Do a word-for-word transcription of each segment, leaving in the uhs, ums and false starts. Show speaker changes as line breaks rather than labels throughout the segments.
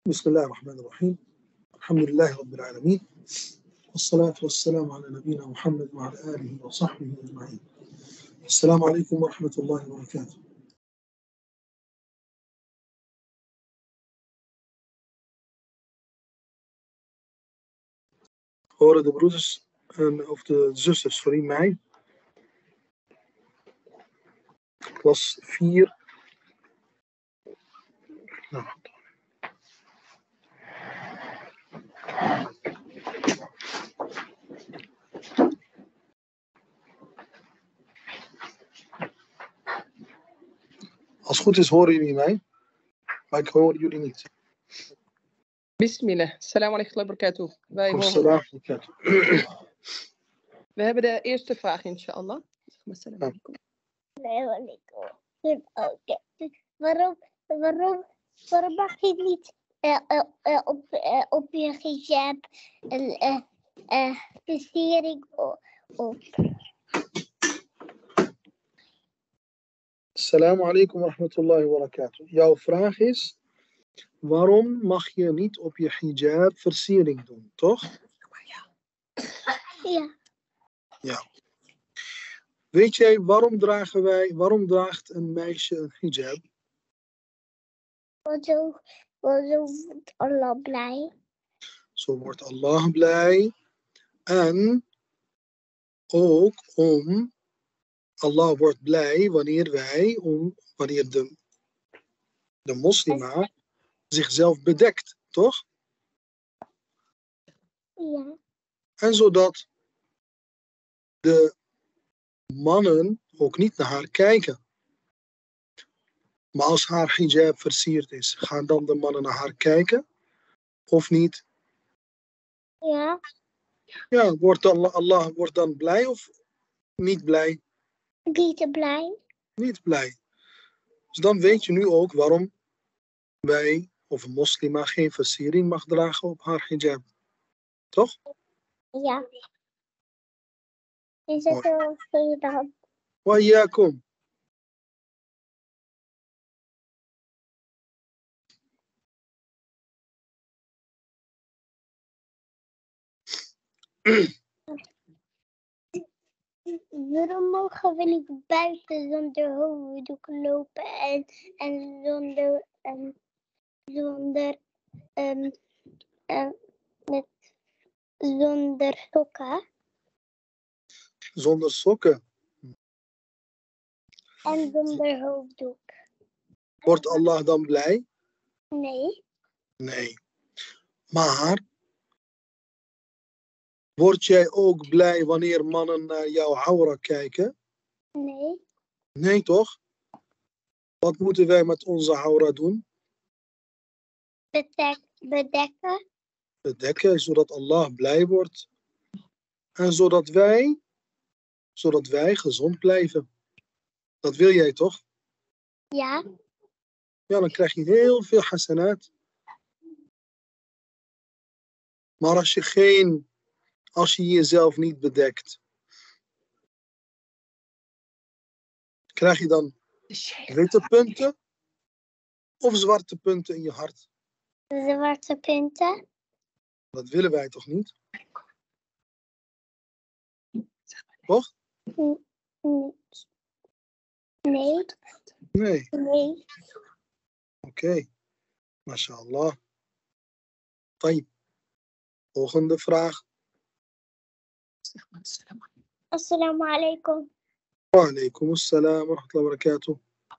بسم الله الرحمن الرحيم. الحمد لله رب العالمين، والصلاة والسلام على نبينا محمد وعلى آله وصحبه أجمعين. السلام عليكم ورحمة الله وبركاته. Horen de broeders en, of de zusters voor mij? Klas vier. Nou. Als het goed is horen jullie mij, maar ik hoor jullie niet.
Bismillah. Assalamu alaikum wa barakatuh. Wij horen.
Assalamu
We hebben de eerste vraag, inshallah. Assalamu alaikum.
Waarom, waarom, waarom mag je niet uh, uh, uh, op, uh, op je hijab een uh, uh, versiering op?
Assalamu alaikum wa rahmatullahi wa barakatuh. Jouw vraag is, waarom mag je niet op je hijab versiering doen, toch?
Ja.
Ja. Weet jij, waarom dragen wij, waarom draagt een meisje een hijab?
Want zo, want zo wordt Allah blij.
Zo wordt Allah blij. En ook om, Allah wordt blij wanneer wij, om, wanneer de, de moslima zichzelf bedekt, toch?
Ja.
En zodat de mannen ook niet naar haar kijken. Maar als haar hijab versierd is, gaan dan de mannen naar haar kijken? Of niet?
Ja.
Ja, wordt Allah, Allah wordt dan blij of niet blij?
Niet blij.
Niet blij. Dus dan weet je nu ook waarom wij, of een moslima, geen versiering mag dragen op haar hijab. Toch?
Ja. Is het zo veel dan?
Wa iyaakum.
Waarom mogen we niet buiten zonder hoofddoek lopen en, en zonder, um, zonder, um, uh, met, zonder sokken?
Zonder sokken.
En zonder hoofddoek?
Wordt Allah dan blij?
Nee.
Nee. Maar word jij ook blij wanneer mannen naar jouw aura kijken?
Nee.
Nee, toch? Wat moeten wij met onze aura doen?
Bedek, bedekken.
Bedekken, zodat Allah blij wordt. En zodat wij, zodat wij gezond blijven. Dat wil jij toch?
Ja.
Ja, dan krijg je heel veel hasanat. Maar als je geen, als je jezelf niet bedekt, krijg je dan witte punten of zwarte punten in je hart?
Zwarte punten.
Dat willen wij toch niet? Toch?
Nee. Nee.
Nee.
Nee.
Oké. Okay. MashaAllah. Tayyip. Volgende vraag.
Assalamu alaikum.
Wa alaikum assalam wa rahmatullahi wa barakatuh.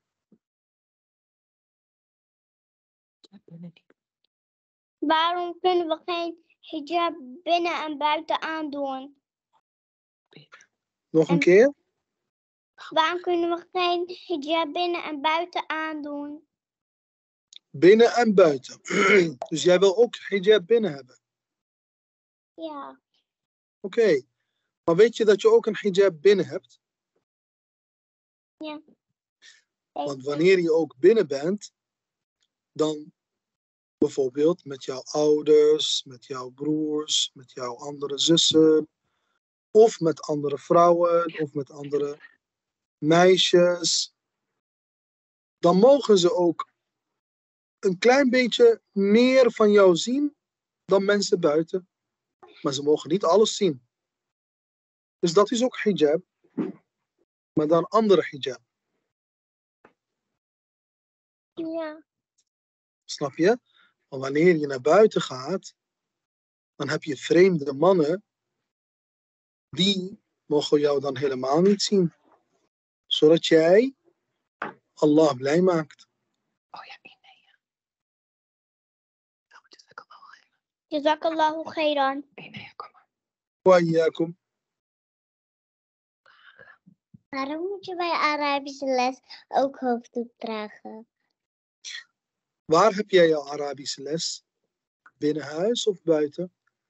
Waarom kunnen we geen hijab binnen en buiten aandoen?
Nog een
en,
keer?
Waarom kunnen we geen hijab binnen en buiten aandoen?
Binnen en buiten. Dus jij wil ook hijab binnen hebben?
Ja.
Oké. Okay. Maar weet je dat je ook een hijab binnen hebt?
Ja.
Want wanneer je ook binnen bent, dan bijvoorbeeld met jouw ouders, met jouw broers, met jouw andere zussen, of met andere vrouwen, of met andere meisjes, dan mogen ze ook een klein beetje meer van jou zien dan mensen buiten. Maar ze mogen niet alles zien. Dus dat is ook hijab. Maar dan andere hijab.
Ja.
Snap je? Maar wanneer je naar buiten gaat, dan heb je vreemde mannen, die mogen jou dan helemaal niet zien. Zodat jij Allah blij maakt.
Oh ja, nee, nee. Oh, dus ik al wel.
Jazakallahu khairan.
Nee, nee, kom maar.
Wa iyyakum.
Waarom moet je bij Arabische les ook hoofddoek dragen?
Waar heb jij jouw Arabische les? Binnen huis of buiten?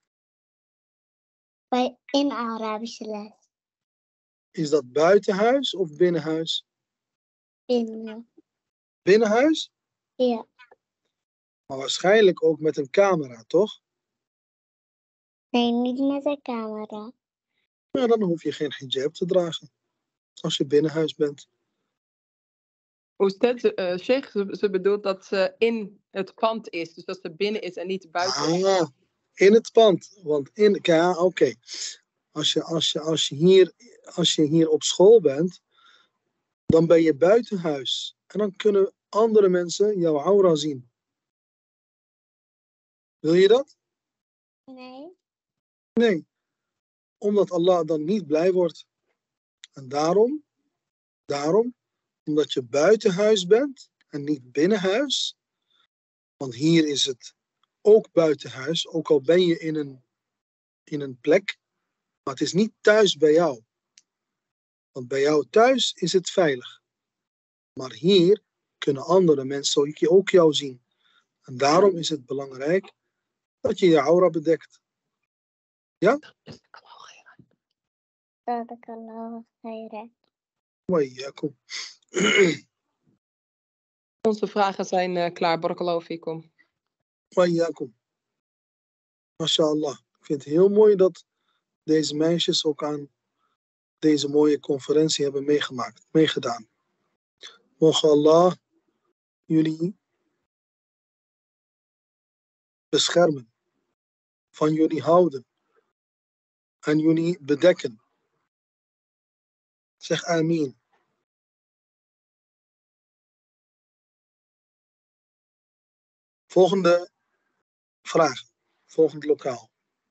Bij in Arabische les.
Is dat buiten huis of binnen huis?
In.
Binnen huis?
Ja.
Maar waarschijnlijk ook met een camera, toch?
Nee, niet met de camera.
Nou, dan hoef je geen hijab te dragen. Als je binnen huis bent.
Oested, uh, Sheikh, ze, ze bedoelt dat ze in het pand is. Dus dat ze binnen is en niet buiten.
Ah, in het pand. Want in, ja, oké. Okay. Als je, als, je, als, je hier, als je hier op school bent, dan ben je buiten huis. En dan kunnen andere mensen jouw aura zien. Wil je dat?
Nee.
Nee. Omdat Allah dan niet blij wordt. En daarom, daarom, omdat je buiten huis bent en niet binnen huis. Want hier is het ook buiten huis, ook al ben je in een, in een plek. Maar het is niet thuis bij jou. Want bij jou thuis is het veilig. Maar hier kunnen andere mensen ook jou zien. En daarom is het belangrijk dat je je aura bedekt. Ja?
Jazakallahu khairan.
Mooi, kom.
Onze vragen zijn uh, klaar. Barakallahu fikum.
Mooi, kom. MashaAllah. Ik vind het heel mooi dat deze meisjes ook aan deze mooie conferentie hebben meegemaakt, meegedaan. Mogen Allah jullie beschermen, van jullie houden en jullie bedekken. Zeg amin. Volgende vraag, volgend lokaal.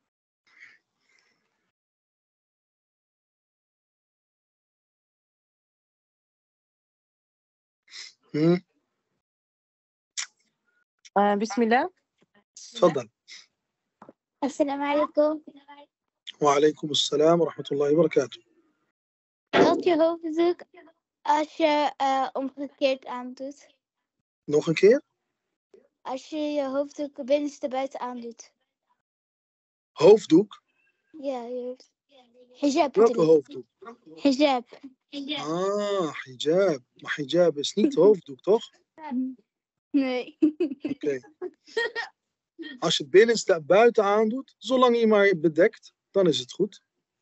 Hm?
Uh, bismillah.
تفضل.
Assalamu alaikum.
وعليكم السلام ورحمة الله وبركاته.
Wat je hoofddoek als je uh, omgekeerd aandoet?
Nog een keer?
Als je je hoofddoek binnenste buiten aandoet.
Hoofddoek?
Ja, je hoofd. Hijab.
Welke hoofddoek?
Hijab.
Ah, hijab. Maar hijab is niet hoofddoek, toch?
Nee.
Oké. Okay. Als je het binnenste buiten aandoet, zolang je maar bedekt, dan is het goed.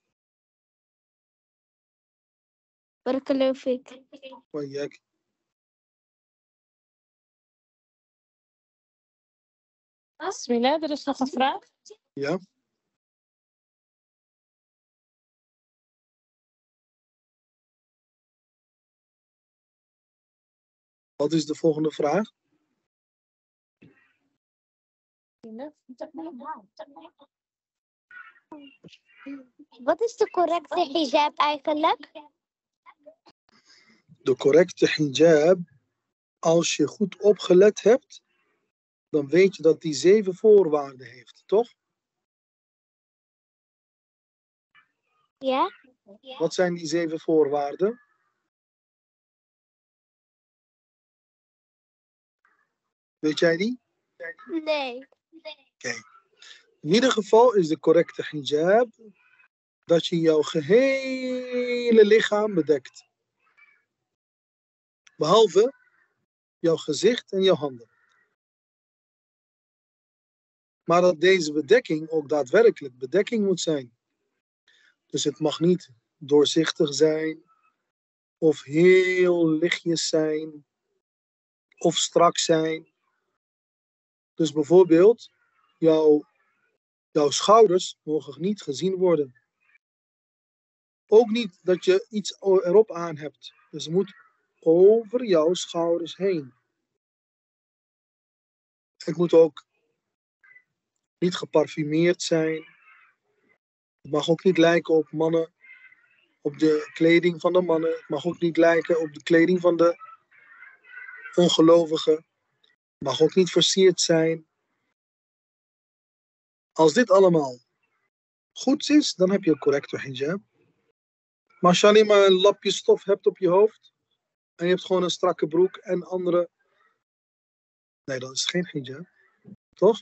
Barakallahu fik.
Wajak.
Bismillah, er is nog een vraag.
Ja. Wat is de volgende vraag?
Wat is de correcte hijab eigenlijk?
De correcte hijab, als je goed opgelet hebt, dan weet je dat die zeven voorwaarden heeft, toch?
Ja.
Wat zijn die zeven voorwaarden? Weet jij die?
Nee.
Oké. Okay. In ieder geval is de correcte hijab dat je jouw gehele lichaam bedekt. Behalve jouw gezicht en jouw handen. Maar dat deze bedekking ook daadwerkelijk bedekking moet zijn. Dus het mag niet doorzichtig zijn, of heel lichtjes zijn, of strak zijn, Dus bijvoorbeeld, jouw, jouw schouders mogen niet gezien worden. Ook niet dat je iets erop aan hebt. Dus het moet over jouw schouders heen. Het moet ook niet geparfumeerd zijn. Het mag ook niet lijken op mannen, op de kleding van de mannen. Het mag ook niet lijken op de kleding van de ongelovigen. Het mag ook niet versierd zijn. Als dit allemaal goed is, dan heb je een correcte hijab. Maar als je alleen maar een lapje stof hebt op je hoofd en je hebt gewoon een strakke broek en andere... Nee, dan is het geen hijab. Toch?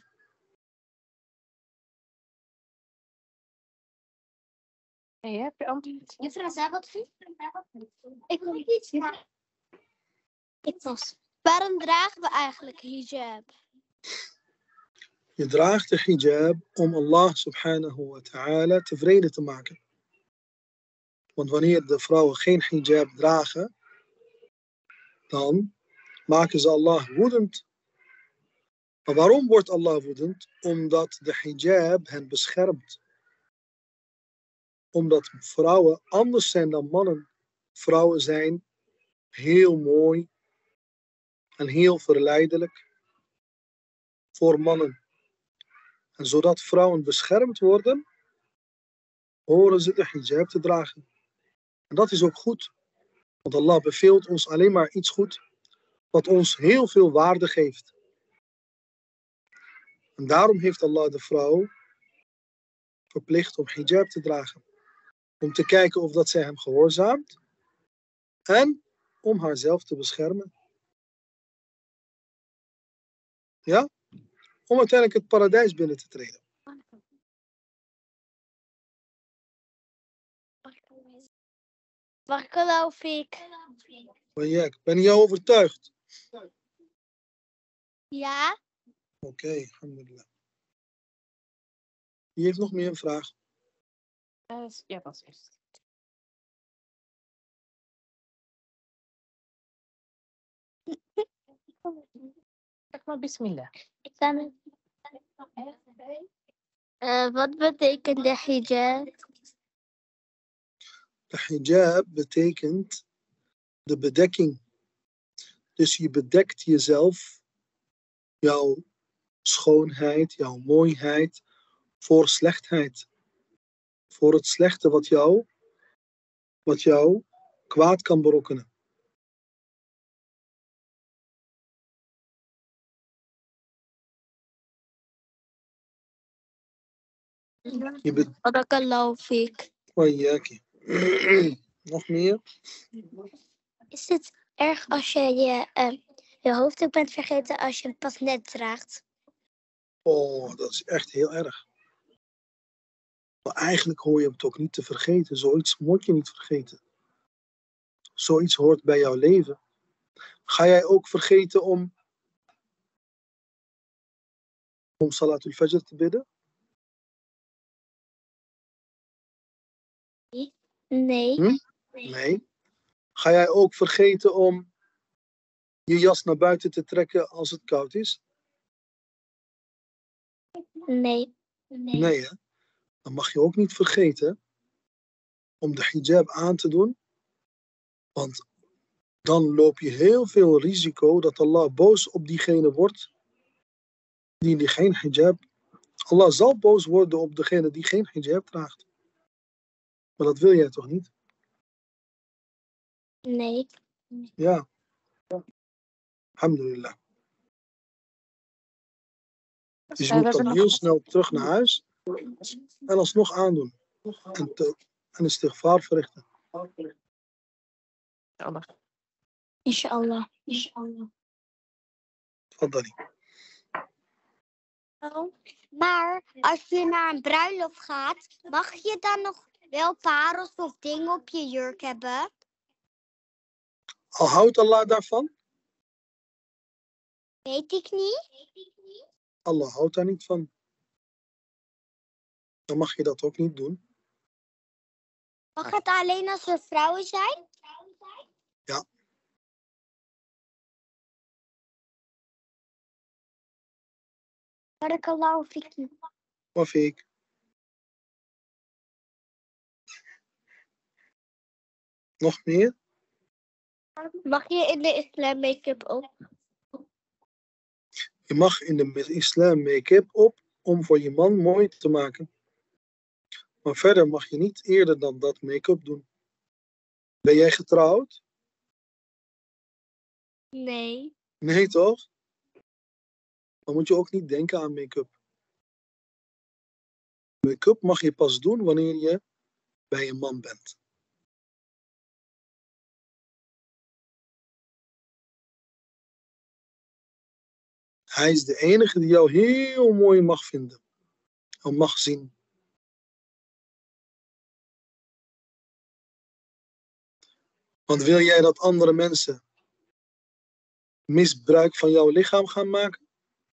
Hey, heb je antwoord?
Juffrouw, zei wat u? Ik wil iets vragen. Ik was. Waarom dragen we eigenlijk hijab?
Je draagt de hijab om Allah subhanahu wa ta'ala tevreden te maken. Want wanneer de vrouwen geen hijab dragen, dan maken ze Allah woedend. Maar waarom wordt Allah woedend? Omdat de hijab hen beschermt. Omdat vrouwen anders zijn dan mannen. Vrouwen zijn heel mooi en heel verleidelijk voor mannen. En zodat vrouwen beschermd worden, horen ze de hijab te dragen. En dat is ook goed. Want Allah beveelt ons alleen maar iets goed, wat ons heel veel waarde geeft. En daarom heeft Allah de vrouw verplicht om hijab te dragen. Om te kijken of dat zij hem gehoorzaamt. En om haarzelf te beschermen. Ja? Om uiteindelijk het paradijs binnen te treden.
Waar geloof ik?
Ben jij, ben je overtuigd?
Ja?
Oké, okay, alhamdulillah. Wie heeft nog meer een vraag?
Uh, ja, was eerst. Zeg maar bismillah.
Ik kan het. Uh, wat betekent de hijab?
De hijab betekent de bedekking. Dus je bedekt jezelf, jouw schoonheid, jouw mooiheid, voor slechtheid. Voor het slechte wat jou, wat jou kwaad kan berokkenen. Je bed...
Dat geloof ik.
Oh, jaki. Nog meer?
Is het erg als je je, uh, je hoofddoek bent vergeten als je hem pas net draagt?
Oh, dat is echt heel erg. Maar eigenlijk hoor je het ook niet te vergeten. Zoiets moet je niet vergeten. Zoiets hoort bij jouw leven. Ga jij ook vergeten om, om Salatul Fajr te bidden?
Nee.
Hm? Nee. Ga jij ook vergeten om je jas naar buiten te trekken als het koud is?
Nee. Nee.
Nee, hè? Dan mag je ook niet vergeten om de hijab aan te doen. Want dan loop je heel veel risico dat Allah boos op diegene wordt die, die geen hijab. Allah zal boos worden op degene die geen hijab draagt. Maar dat wil jij toch niet?
Nee.
Ja. Alhamdulillah. Dus je moet dan heel snel terug naar huis en alsnog aandoen. En, te, en een istighfar verrichten.
Allah.
Inshallah. Inshallah.
Tfaddali.
Maar als je naar een bruiloft gaat, mag je dan nog wel parels of dingen op je jurk hebben?
Al houdt Allah daarvan?
Weet ik niet.
Allah houdt daar niet van. Dan mag je dat ook niet doen.
Mag het alleen als er vrouwen zijn?
Ja.
Barakallahu fiki.
Of ik. Nog meer?
Mag je in de islam make-up op?
Je mag in de islam make-up op om voor je man mooi te maken. Maar verder mag je niet eerder dan dat make-up doen. Ben jij getrouwd?
Nee.
Nee, toch? Dan moet je ook niet denken aan make-up. Make-up mag je pas doen wanneer je bij een man bent. Hij is de enige die jou heel mooi mag vinden. En mag zien. Want wil jij dat andere mensen misbruik van jouw lichaam gaan maken?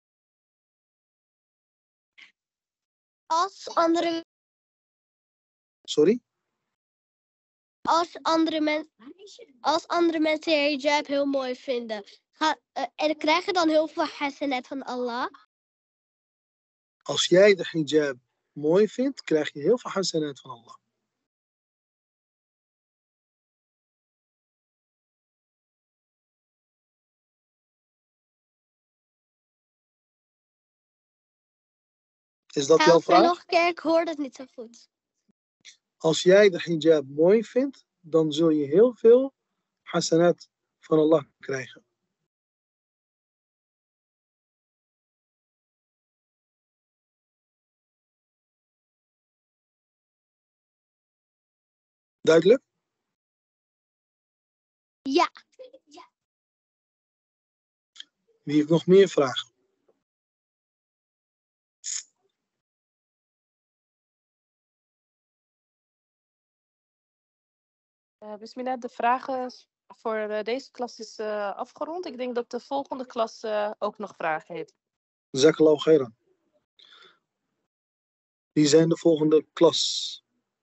Als andere,
Sorry?
als andere, men, als andere mensen je hijab heel mooi vinden. Ga, uh, en krijg je dan heel veel hasanat van Allah?
Als jij de hijab mooi vindt, krijg je heel veel hasanat van Allah. Is dat jouw
Help me
vraag?
nog een keer, ik hoor het niet zo goed.
Als jij de hijab mooi vindt, dan zul je heel veel hasanat van Allah krijgen. Duidelijk?
Ja.
Wie heeft nog meer vragen?
Uh, Bismillah, de vragen voor uh, deze klas is uh, afgerond. Ik denk dat de volgende klas uh, ook nog vragen heeft.
Jazakallahu khairan. Wie zijn de volgende klas?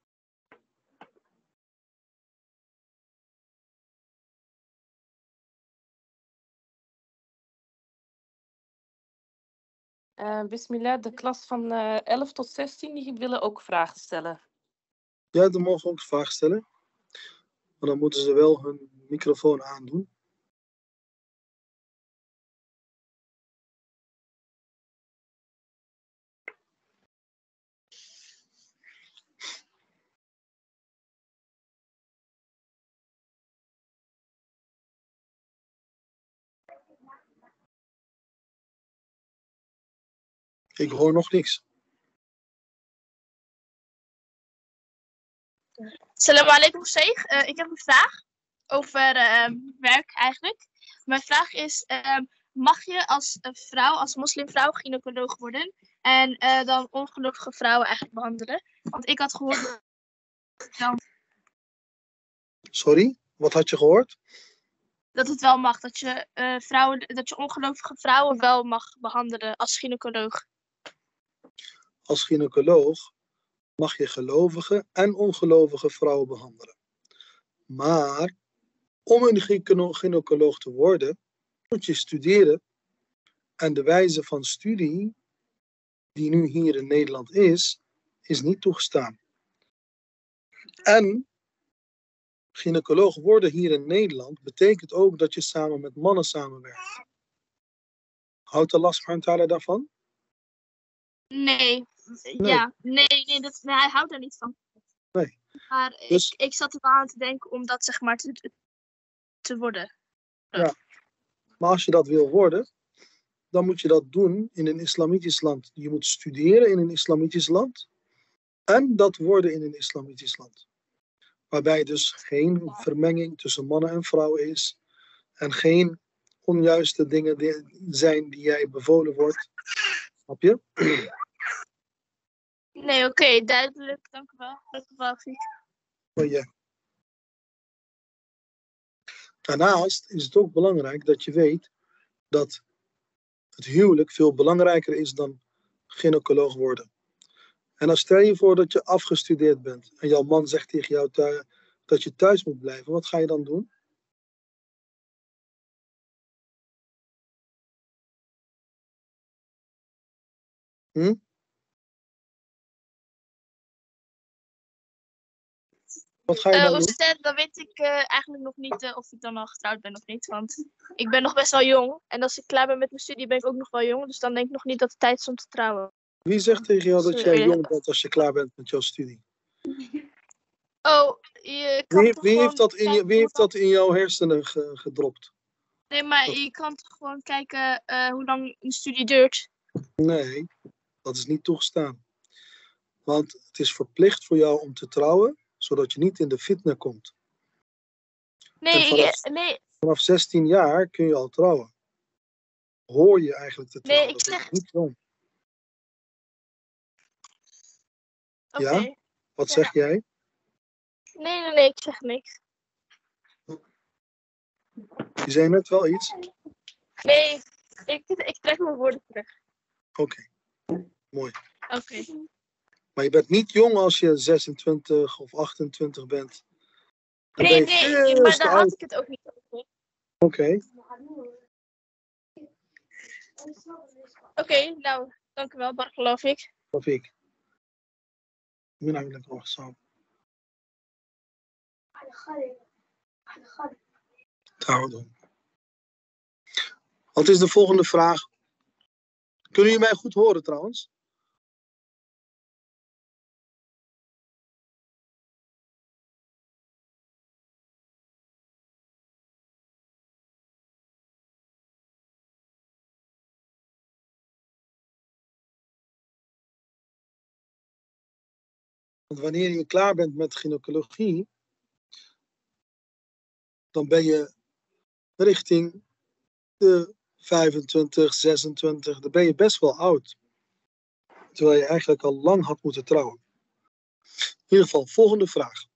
Uh, Bismillah, de klas van uh, elf tot zestien die willen ook vragen stellen.
Ja, dan mogen ook vragen stellen. Maar dan moeten ze wel hun microfoon aandoen. Ik hoor nog niks.
Assalamu alaikum, Sheikh. Uh, ik heb een vraag over uh, werk eigenlijk. Mijn vraag is, uh, mag je als uh, vrouw, als moslimvrouw, gynaecoloog worden en uh, dan ongelukkige vrouwen eigenlijk behandelen? Want ik had gehoord dan,
Sorry, wat had je gehoord?
dat het wel mag, dat je, uh, vrouwen, dat je ongelukkige vrouwen wel mag behandelen als gynaecoloog.
Als gynaecoloog mag je gelovige en ongelovige vrouwen behandelen. Maar om een gynaecoloog te worden, moet je studeren. En de wijze van studie, die nu hier in Nederland is, is niet toegestaan. En gynaecoloog worden hier in Nederland betekent ook dat je samen met mannen samenwerkt. Houdt Allah subhanahu wa ta'ala daarvan?
Nee.
Nee.
Ja, nee, nee, dat, nee, hij houdt daar niet van.
Nee.
Maar
Dus-
ik, ik zat er wel aan te denken om dat zeg maar te, te worden.
Ja. Maar als je dat wil worden, dan moet je dat doen in een islamitisch land. Je moet studeren in een islamitisch land en dat worden in een islamitisch land. Waarbij dus geen vermenging tussen mannen en vrouwen is en geen onjuiste dingen die zijn die jij bevolen wordt. Snap je?
Nee, oké, okay, duidelijk. Dank u wel. Dank u wel, Fiek.
Oh, ja. Daarnaast is het ook belangrijk dat je weet dat het huwelijk veel belangrijker is dan gynaecoloog worden. En dan stel je voor dat je afgestudeerd bent en jouw man zegt tegen jou thuis, dat je thuis moet blijven. Wat ga je dan doen? Hm? Wat ga je
Uh,
dan doen?
Oested, dan weet ik uh, eigenlijk nog niet uh, of ik dan al getrouwd ben of niet. Want ik ben nog best wel jong. En als ik klaar ben met mijn studie, ben ik ook nog wel jong. Dus dan denk ik nog niet dat het tijd is om te trouwen.
Wie zegt tegen jou dat
Dus,
jij
uh,
jong bent als je klaar bent met jouw studie?
Oh, je kan
Wie,
toch
wie,
gewoon
heeft, dat in je,
kijken
wie heeft
hoe
dat in jouw hersenen ge, gedropt?
Nee, maar je kan toch gewoon kijken uh, hoe lang een studie duurt.
Nee, dat is niet toegestaan. Want het is verplicht voor jou om te trouwen, zodat je niet in de fitna komt.
Nee,
En vanaf,
ik, nee,
vanaf zestien jaar kun je al trouwen. Hoor je eigenlijk te trouwen.
nee, ik
Dat
zeg...
is niet jong.
Oké.
Ja?
Okay.
Wat zeg jij?
Nee, nee, nee, ik zeg niks.
Je zei net wel iets?
Nee, ik, ik trek mijn woorden terug.
Oké, okay. Mooi.
Oké. Okay.
Maar je bent niet jong als je zesentwintig of achtentwintig bent. Dan
nee,
ben je
nee, maar daar had ik het ook niet over.
Oké. Okay.
Oké, okay, nou, dank u wel, Bar, geloof ik.
Geloof ik. Min عندك روح صعب. تعالوا. Wat is de volgende vraag? Kunnen jullie mij goed horen trouwens? Want wanneer je klaar bent met gynaecologie, dan ben je richting de vijfentwintig, zesentwintig, dan ben je best wel oud. Terwijl je eigenlijk al lang had moeten trouwen. In ieder geval, volgende vraag.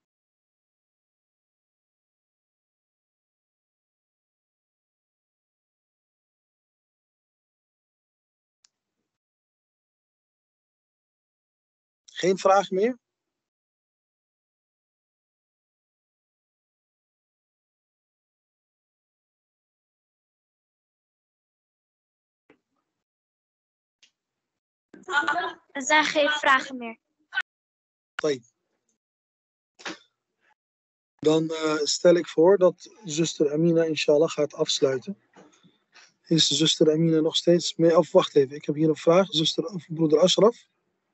Geen vraag meer?
Er zijn geen vragen meer.
Dan uh, stel ik voor dat zuster Amina inshallah gaat afsluiten. Is zuster Amina nog steeds mee? Of wacht even, ik heb hier een vraag. Zuster of broeder Ashraf.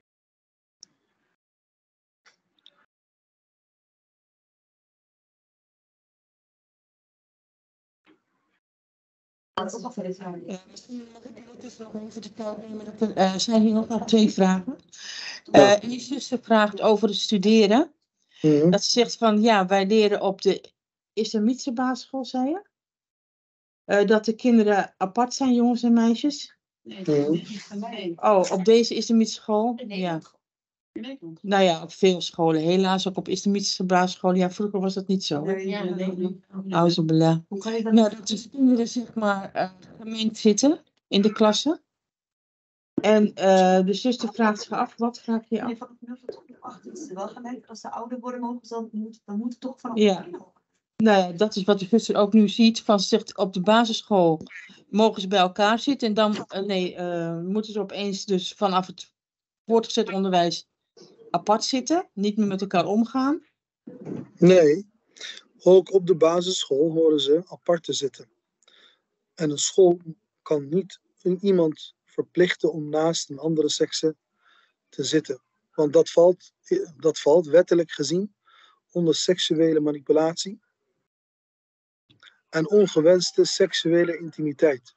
Er zijn hier nog twee vragen. Uh, Eén zuster vraagt over het studeren. Mm-hmm. Dat ze zegt van ja, wij leren op de islamitische basisschool, zei je? Uh, dat de kinderen apart zijn, jongens en meisjes.
Nee, dat is niet van mij.
Oh, op deze islamitische school?
Nee,
ja.
Nee.
Nou ja, op veel scholen. Helaas ook op islamitische basisscholen. Ja, vroeger was dat niet zo.
Nee, ja, nee, nee.
Auzubillah.
Hoe kan je dat?
Nou, dat de kinderen zeg maar uh, gemengd zitten in de klasse. En uh, de zuster vraagt zich af, wat vraag je af?
Nee, van vanaf het acht is wel gelijk. Als ze ouder worden mogen, dan moet, dan moet het toch vanaf.
Ja. Nou ja, dat is wat de zuster ook nu ziet. Van ze zegt op de basisschool mogen ze bij elkaar zitten. En dan uh, nee, uh, moeten ze opeens dus vanaf het voortgezet onderwijs apart zitten. Niet meer met elkaar omgaan.
Nee, ook op de basisschool horen ze apart te zitten. En een school kan niet iemand verplichten om naast een andere sekse te zitten. Want dat valt, dat valt wettelijk gezien onder seksuele manipulatie en ongewenste seksuele intimiteit.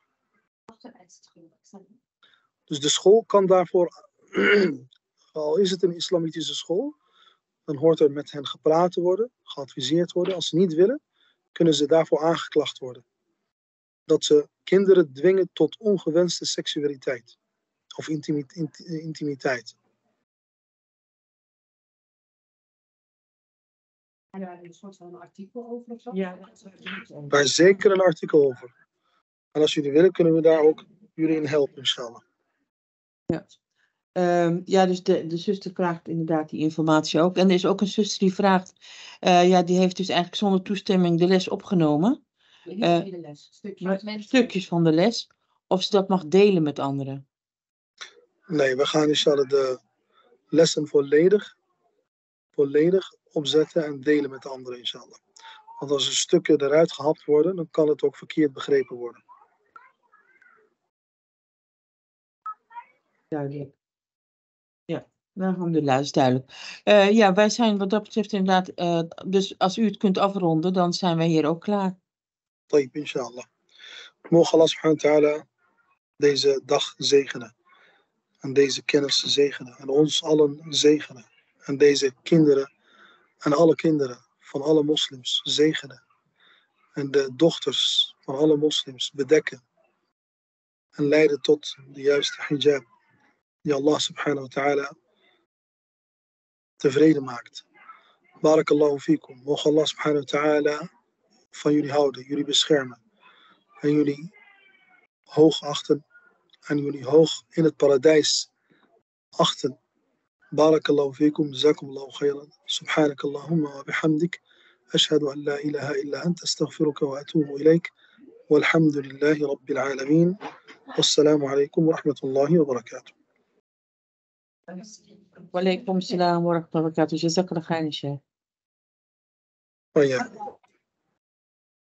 Dus de school kan daarvoor, al is het een islamitische school, dan hoort er met hen gepraat te worden, geadviseerd worden. Als ze niet willen, kunnen ze daarvoor aangeklaagd worden. Dat ze kinderen dwingen tot ongewenste seksualiteit. Of intimi- int- intimiteit.
En daar is een soort van een artikel over of zo?
Ja,
daar is zeker een artikel over. En als jullie willen, kunnen we daar ook jullie in helpen, inshallah.
Ja. Um, ja, dus de, de zuster vraagt inderdaad die informatie ook. En er is ook een zuster die vraagt, uh, ja, die heeft dus eigenlijk zonder toestemming de les opgenomen.
Nee, niet uh, de les. Stukjes,
stukjes van de les. Of ze dat mag delen met anderen.
Nee, we gaan inshallah de lessen volledig, volledig opzetten en delen met de anderen inshallah. Want als er stukken eruit gehapt worden, dan kan het ook verkeerd begrepen worden.
Duidelijk. Ja, alhamdulillah, dat is duidelijk. Uh, ja, wij zijn wat dat betreft inderdaad, uh, dus als u het kunt afronden, dan zijn wij hier ook klaar.
Tayyip, inshallah. Mogen Allah subhanahu wa ta'ala deze dag zegenen. En deze kennis zegenen. En ons allen zegenen. En deze kinderen en alle kinderen van alle moslims zegenen. En de dochters van alle moslims bedekken. En leiden tot de juiste hijab. Die Allah subhanahu wa ta'ala tevreden maakt. Barakallahu fikum. Mogen Allah subhanahu wa ta'ala van jullie houden. Jullie beschermen. En jullie hoog achten. En jullie hoog in het paradijs achten. Barakallahu fikum. Jazakumullahu khairan. Subhanakallahumma wa bihamdik. Ashhadu an la ilaha illa anta astaghfiruka wa atubu ilayk. Walhamdulillahi rabbil alamin. Wassalamu alaikum wa rahmatullahi wa barakatuh.
Wa alaikum salam wa rahmatullahi wa barakatuh. Jazakallah khairan, Sheikh.
Oh, yeah.